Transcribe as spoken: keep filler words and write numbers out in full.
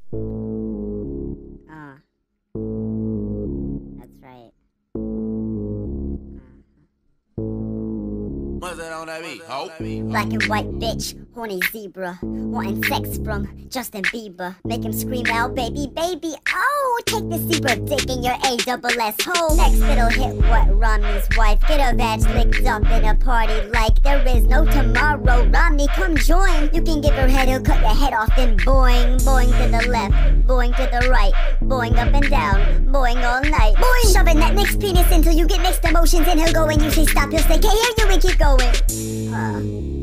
Uh. That's right. What's that on that beat? Ho? Black and white bitch, horny zebra, wanting sex from Justin Bieber. Make him scream out, baby, baby, oh! Take the zebra dick in your A double S hole. Next it'll hit what Romney's wife. Get her vag licked up in a party like there is no tomorrow. Romney, come join. You can give her head, he'll cut your head off, then boing, boing to the left, boing to the right, boing up and down, boing all night. Boing, shoving that next penis until you get mixed emotions, and he'll go and you say stop, he'll say can't hear you and keep going. Uh.